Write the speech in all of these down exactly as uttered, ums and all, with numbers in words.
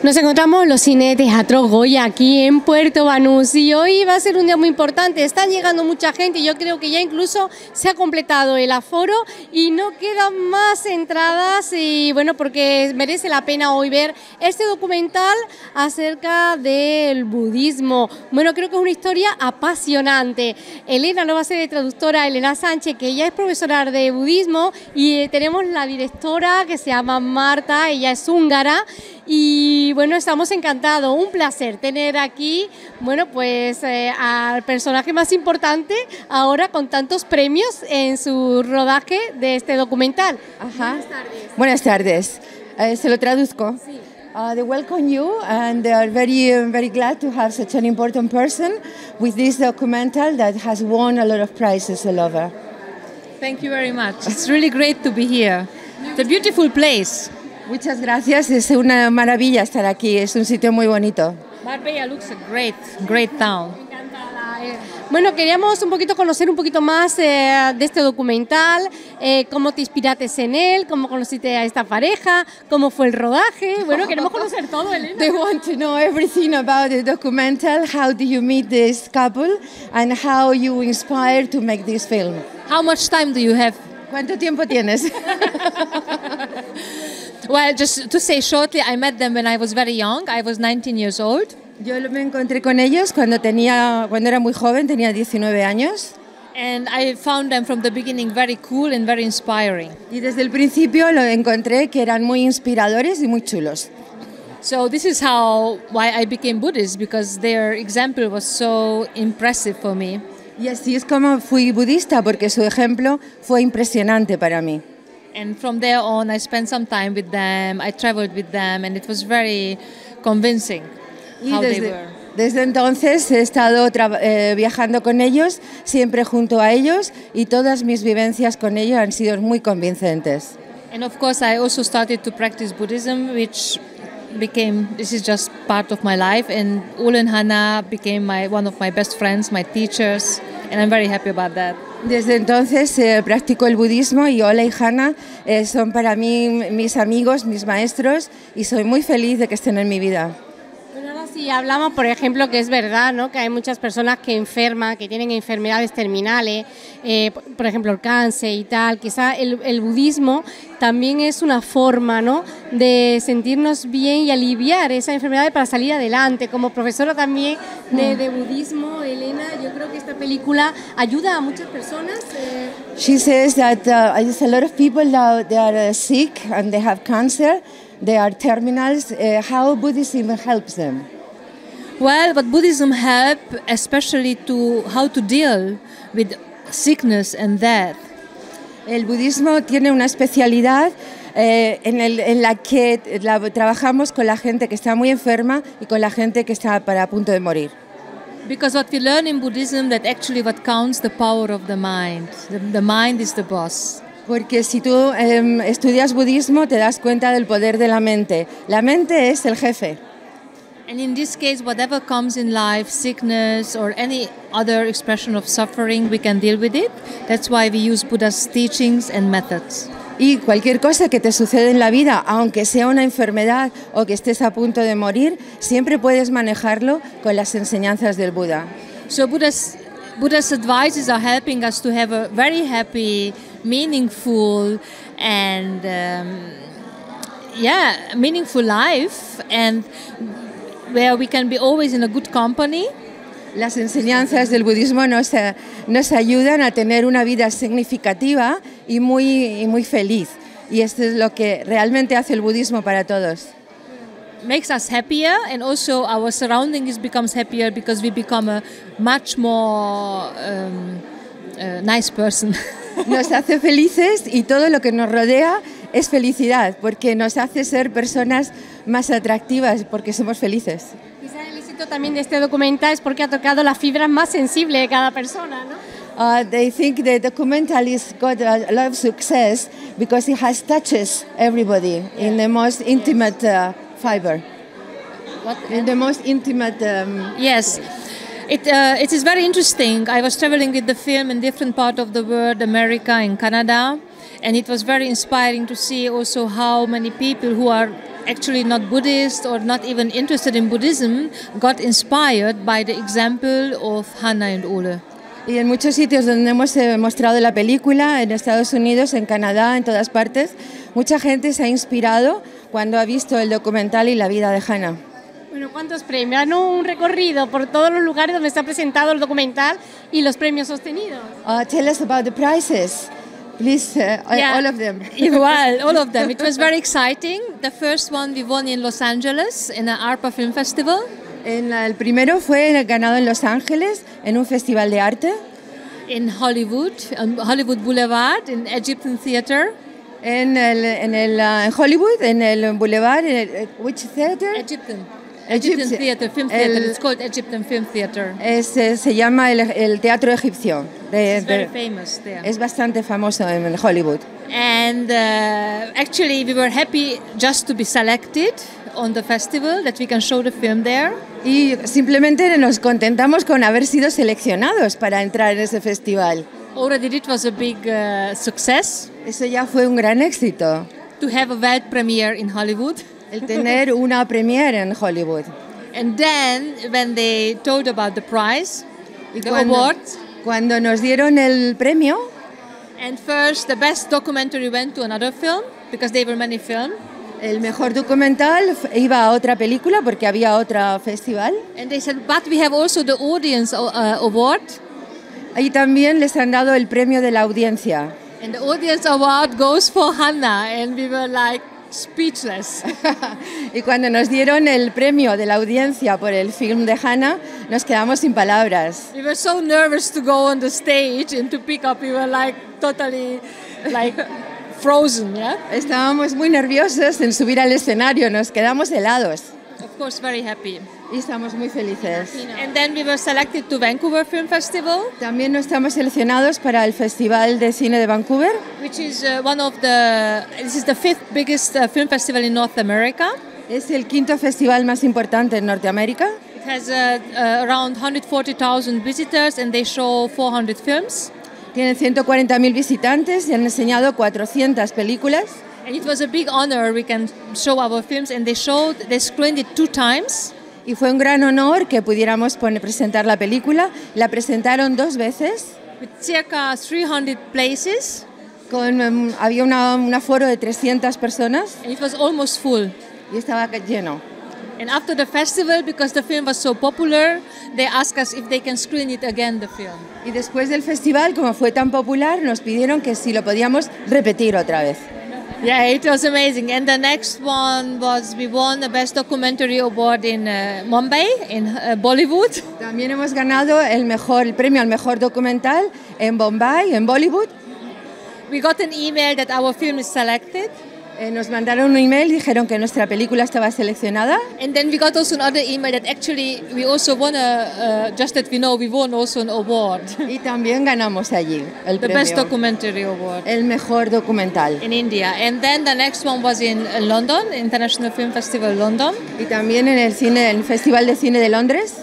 Nos encontramos en los cines Teatro Goya aquí en Puerto Banús y hoy va a ser un día muy importante. Están llegando mucha gente y yo creo que ya incluso se ha completado el aforo y no quedan más entradas y bueno, porque merece la pena hoy ver este documental acerca del budismo. Bueno, creo que es una historia apasionante. Elena no va a ser de traductora, Elena Sánchez, que ella es profesora de budismo, y tenemos la directora que se llama Marta, ella es húngara. Y bueno, estamos encantados, un placer tener aquí, bueno, pues eh, al personaje más importante ahora con tantos premios en su rodaje de este documental. Ajá. Buenas tardes. Buenas tardes. Eh, se lo traduzco. Sí. Uh, they welcome you and they are very, uh, very glad to have such an important person with this documental that has won a lot of prizes all over. Thank you very much. It's really great to be here. It's a beautiful place. Muchas gracias, es una maravilla estar aquí, es un sitio muy bonito. Marbella looks a great, great town. Encantada. Eh, bueno, queríamos un poquito conocer un poquito más eh, de este documental, eh, cómo te inspiraste en él, cómo conociste a esta pareja, cómo fue el rodaje. Bueno, queremos conocer todo, Elena. They want to know everything about the documental, how do you meet this couple and how you inspired to make this film. How much time do you have? ¿Cuánto tiempo tienes? Well, just to say shortly, I met them when I was very young. I was nineteen years old. Yo me encontré con ellos cuando tenía, cuando era muy joven, tenía diecinueve años. And I found them from the beginning very cool and very inspiring. Y desde el principio lo encontré que eran muy inspiradores y muy chulos. So this is how why I became Buddhist, because their example was so impressive for me. Y así es como fui budista, porque su ejemplo fue impresionante para mí. And from there on, I spent some time with them. I traveled with them, and it was very convincing Y how they desde, were. desde entonces he estado eh, viajando con ellos, siempre junto a ellos, y todas mis vivencias con ellos han sido muy convincentes. And of course, I also started to practice Buddhism, which became, this is just part of my life. And Ule and Hannah became my, one of my best friends, my teachers, and I'm very happy about that. Desde entonces eh, practico el budismo y Ola y Hannah eh, son para mí mis amigos, mis maestros, y soy muy feliz de que estén en mi vida. Bueno, ahora sí hablamos, por ejemplo, que es verdad, ¿no?, que hay muchas personas que enferman, que tienen enfermedades terminales, eh, por ejemplo el cáncer y tal. Quizá el, el budismo también es una forma, ¿no?, de sentirnos bien y aliviar esa enfermedad para salir adelante. Como profesora también de, de budismo, Elena, yo creo que esta película ayuda a muchas personas. Eh. She says that uh, there's a lot of people that they are uh, sick and they have cancer, they are terminals. Uh, how Buddhism helps them? Well, but Buddhism help especially to how to deal with sickness and death. El budismo tiene una especialidad eh, en, el, en la que la, trabajamos con la gente que está muy enferma y con la gente que está para a punto de morir. Because what we learn in Buddhism, that actually what counts the power of the mind. The, the mind is the boss. Porque si tú eh, estudias budismo te das cuenta del poder de la mente. La mente es el jefe. And in this case, whatever comes in life, sickness or any other expression of suffering, we can deal with it. That's why we use Buddha's teachings and methods. Y cualquier cosa que te sucede en la vida, aunque sea una enfermedad o que estés a punto de morir, siempre puedes manejarlo con las enseñanzas del Buda. So Buddha's, Buddha's advices are helping us to have a very happy, meaningful and um, yeah, meaningful life, and where we can be always in a good company. Las enseñanzas del budismo nos, nos ayudan a tener una vida significativa y muy, y muy feliz. Y esto es lo que realmente hace el budismo para todos. Makes us happier, and also our surroundings becomes happier because we become a much more um, uh, nice person. Nos hace felices y todo lo que nos rodea es felicidad, porque nos hace ser personas más atractivas, porque somos felices. Quizá el éxito también de este documental es porque ha tocado las fibras más sensibles de cada persona, ¿no? Uh, they think the documental has got a lot of success because it has touches everybody in the most intimate uh, fiber. What? In the most intimate. Um, Yes. It, uh, it is very interesting. I was traveling with the film in different parts of the world, America and Canada, and it was very inspiring to see also how many people who are actually not Buddhist or not even interested in Buddhism got inspired by the example of Hannah and Ole. Y en muchos sitios donde hemos eh, mostrado la película, en Estados Unidos, en Canadá, en todas partes, mucha gente se ha inspirado cuando ha visto el documental y la vida de Hannah. Bueno, ¿cuántos premios? ¿No? Un recorrido por todos los lugares donde está presentado el documental y los premios sostenidos. Uh, tell us about the prizes, please, uh, Yeah. all of them. Well, all of them. It was very exciting. The first one we won in Los Angeles in an ARPA Film Festival. En la- el primero fue ganado en Los Ángeles, en un festival de arte. In Hollywood, on Hollywood Boulevard, in Egyptian Theater. En, el, en, el, uh, en Hollywood, en el Boulevard, en el, which theater? Egyptian. Egyptian Egyptian. Theater, Film Theater. El- It's called Egyptian Film Theater. Es, eh, se llama el, el Teatro Egipcio. de- It's very de- famous there. es bastante famoso en Hollywood. And uh, actually, we were happy just to be selected on the festival, that we can show the film there. Y simplemente nos contentamos con haber sido seleccionados para entrar en ese festival. Already it was a big uh, success Eso ya fue un gran éxito, to have a world premiere in Hollywood. el tener una premiere en Hollywood. And then, when they told about the prize, Y the cuando, awards, cuando nos dieron el premio, and first the best documentary went to another film, because there were many films. el mejor documental f- iba a otra película porque había otro festival. And they said, but we have also the audience uh, award. Y también les han dado el premio de la audiencia. And the audience award goes for Hannah. And we were like speechless. Y cuando nos dieron el premio de la audiencia por el film de Hannah, nos quedamos sin palabras. We were so nervous to go on the stage and to pick up. We were like totally like frozen, yeah? Estábamos muy nerviosos en subir al escenario, nos quedamos helados Of course, very happy. y estamos muy felices. And then we were selected to Vancouver Film Festival, También nos estamos seleccionados para el Festival de Cine de Vancouver. which is uh, one of the, this is the fifth biggest uh, film festival in North America. Es el quinto festival más importante en Norteamérica. It has uh, uh, around one hundred forty thousand visitors and they show four hundred films. Tiene ciento cuarenta mil visitantes y han enseñado cuatrocientas películas. And it was a big honor we can show our films, and they showed, they screened it two times. Y fue un gran honor que pudiéramos poner- presentar la película. La presentaron dos veces. With circa three hundred places, Con, em, había una- un aforo de trescientas personas and it was almost full. y estaba ca- lleno. And after the festival, because the film was so popular, they asked us if they can screen it again, the film. Y después del festival, como fue tan popular, nos pidieron que si lo podíamos repetir otra vez. Yeah, it was amazing. And the next one was we won the Best Documentary Award in uh, Mumbai, in uh, Bollywood. También hemos ganado el, mejor, el premio al mejor documental en Bombay, en Bollywood. We got an email that our film is selected. Eh, nos mandaron un email y dijeron que nuestra película estaba seleccionada. And then we got also another email that actually we also won a, uh, just that we know, we won also an award. Y también ganamos allí el The premio. Best Documentary Award El mejor documental. in India. And then the next one was in uh, London, International Film Festival London, Y también en el, cine, el Festival de Cine de Londres.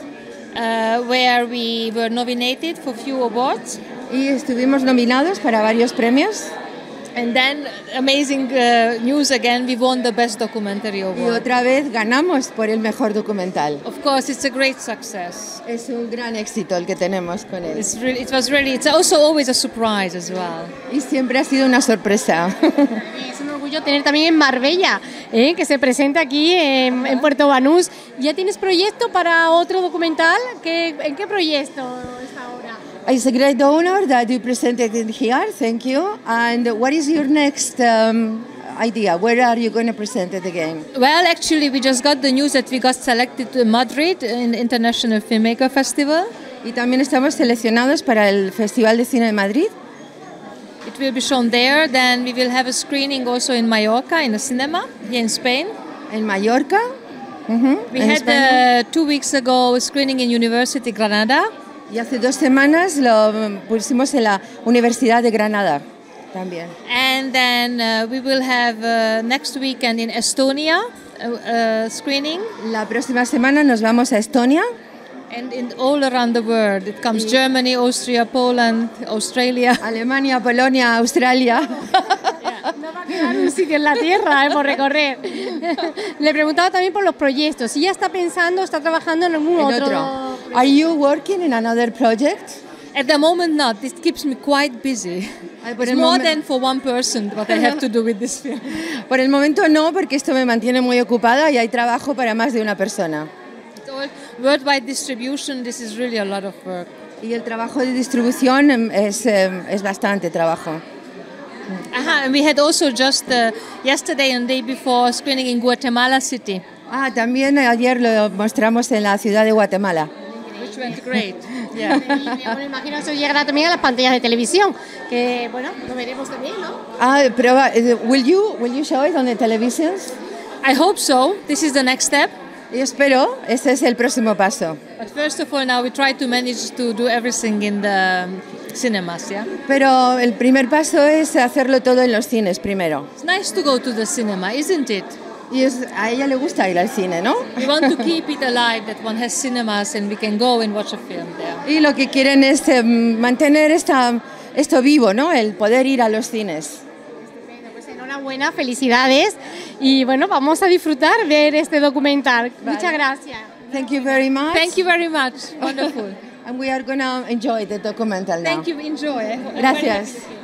uh, where we were nominated for few awards. Y estuvimos nominados para varios premios. And then, amazing uh, news again, we won the Best Documentary Y Award. otra vez ganamos por el mejor documental. Of course, it's a great success. Es un gran éxito el que tenemos con él. It's really, it was really, it's also always a surprise as well. Y siempre ha sido una sorpresa. Y es un orgullo tener también en Marbella, ¿eh? Que se presenta aquí en, en Puerto Banús. ¿Ya tienes proyecto para otro documental? ¿Qué, ¿En qué proyecto está ahora? It's a great honor that you presented it here. Thank you. And what is your next um, idea? Where are you going to present it again? Well, actually, we just got the news that we got selected to Madrid in the International Filmmaker Festival. Y también estamos seleccionados para el Festival de Cine de Madrid. It will be shown there. Then we will have a screening also in Mallorca, in a cinema, here in Spain. En Mallorca. Ujú, We en had España. uh, two weeks ago a screening in University Granada. Y hace dos semanas lo pusimos en la Universidad de Granada también. And then uh, we will have uh, next weekend in Estonia a, a screening. La próxima semana nos vamos a Estonia And in all around the world. It comes Germany, Austria, Poland, Australia. Alemania, Polonia, Australia. Yeah. Hay un sitio en la Tierra eh, por recorrer. Le preguntaba también por los proyectos. Si ya está pensando, está trabajando en algún En otro. otro. Are you working in another project? At the moment, not. This keeps me quite busy. Ay, por It's el more momen- than for one person what I have to do with this film. Por el momento no, porque esto me mantiene muy ocupada y hay trabajo para más de una persona. It's all worldwide distribution. This is really a lot of work. Y el trabajo de distribución em, es, em, es bastante trabajo. Aha, and we had also just uh, yesterday and day before screening in Guatemala City, Ah, también ayer lo mostramos en la ciudad de Guatemala. which went great. Yeah. Y ahora imagino eso llegará también a las pantallas de televisión, que bueno, lo veremos también, ¿no? Ah, pero va- eh, will you will you show it on the televisions? I hope so. This is the next step. Yo espero, ese es el próximo paso. But first of all, now we try to manage to do everything in the um, cinemas. Yeah. Pero el primer paso es hacerlo todo en los cines primero. It's nice to go to the cinema, isn't it? Y es- a ella le gusta ir al cine, ¿no? We want to keep it alive, that one has cinemas and we can go and watch a film there. Y lo que quieren es eh, mantener esta, esto vivo, ¿no? El poder ir a los cines. Bueno, pues enhorabuena, felicidades y bueno, vamos a disfrutar ver este documental. Muchas gracias. Thank you very much. Thank you very much. Wonderful. And we are going to enjoy the documental now. Thank you. Enjoy. Gracias.